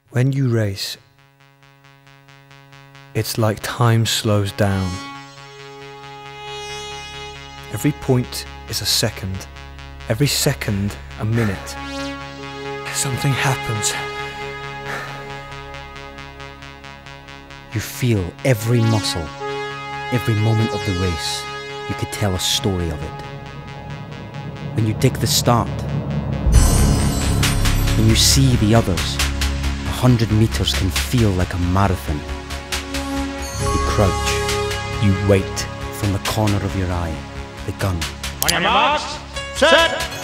When you race, it's like time slows down. Every point is a second, every second a minute. Something happens. You feel every muscle, every moment of the race. You could tell a story of it. When you dig the start, when you see the others, 100 meters can feel like a marathon. You crouch, you wait. From the corner of your eye, the gun. On your marks, set!